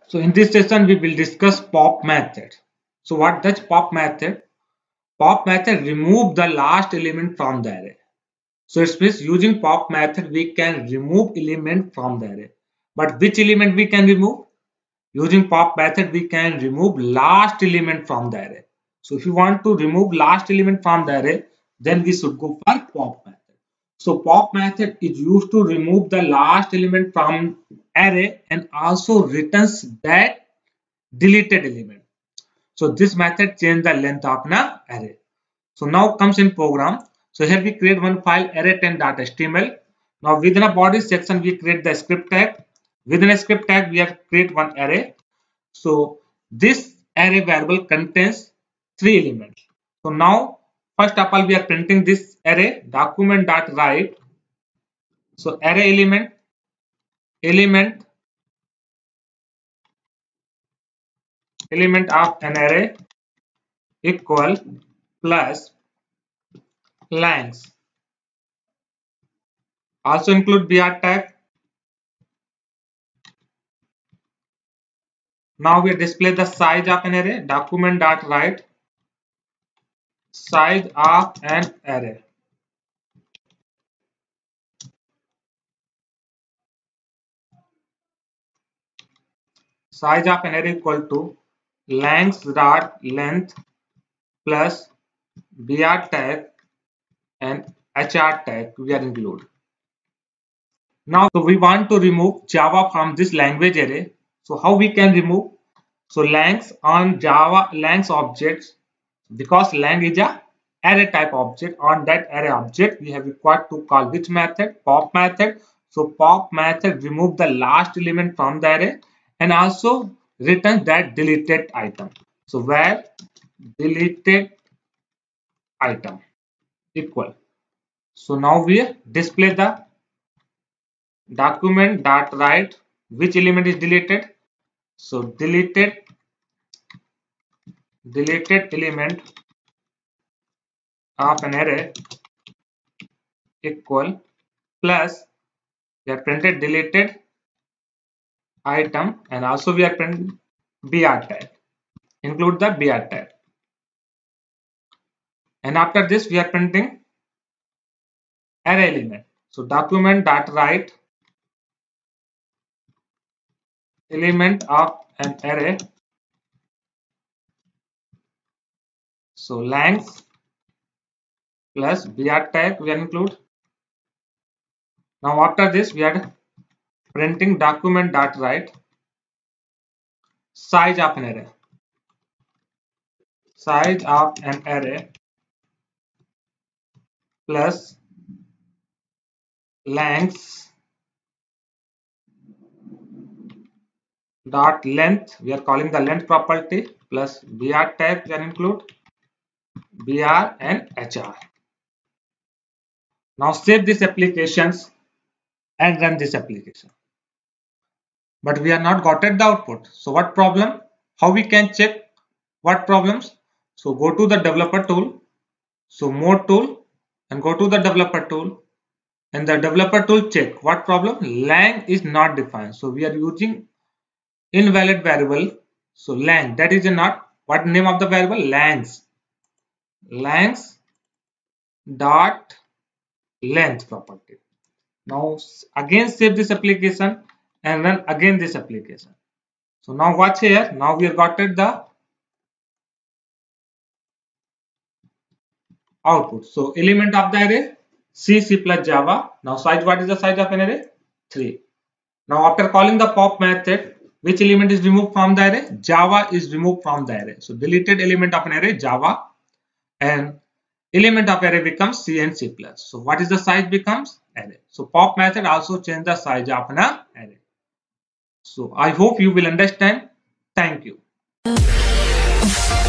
So in this session we will discuss pop method. So what does pop method? Pop method remove the last element from the array. So it means using pop method we can remove element from the array. But which element we can remove? Using pop method we can remove last element from the array. So if you want to remove last element from the array, then we should go for pop method. So pop method is used to remove the last element from array and also returns that deleted element. So this method change the length of an array. So now comes in program. So here we create one file array10.html. Now within a body section we create the script tag. Within a script tag we have create one array. So this array variable contains 3 elements. So now first of all we are printing this array document.write. So array element of an array equal plus length. Also include br tag. Now we display the size of an array document.write size of an array. Size of an array equal to length plus br tag and hr tag we are include. Now so we want to remove Java from this language array. So how we can remove? So length on Java length objects, because lang is a array type object, on that array object we have required to call which method? Pop method. So pop method remove the last element from the array and also return that deleted item. So where deleted item equal. So now we display the document.write which element is deleted. So deleted element of an array equal plus we have printed deleted item and also we are printing br tag, include the br tag, and after this we are printing array element. So document.write element of an array, so length plus br tag we are include. Now after this we are printing document.write size of an array, size of an array plus length dot length, we are calling the length property, plus br tag we are include br and hr. Now save this applications and run this application. But we are not gotten the output. So what problem? How we can check what problems? So go to the developer tool. So more tool and go to the developer tool. And the developer tool check what problem? Lang is not defined. So we are using invalid variable. So lang, that is not what name of the variable? Length dot length property. Now again save this application and run again this application. So now watch here. Now we have got the output. So element of the array C plus Java. Now size, what is the size of an array? 3. Now after calling the pop method, which element is removed from the array? Java is removed from the array. So deleted element of an array Java and element of array becomes C and C+. So what is the size becomes? Array. So pop method also change the size of an array. So I hope you will understand. Thank you.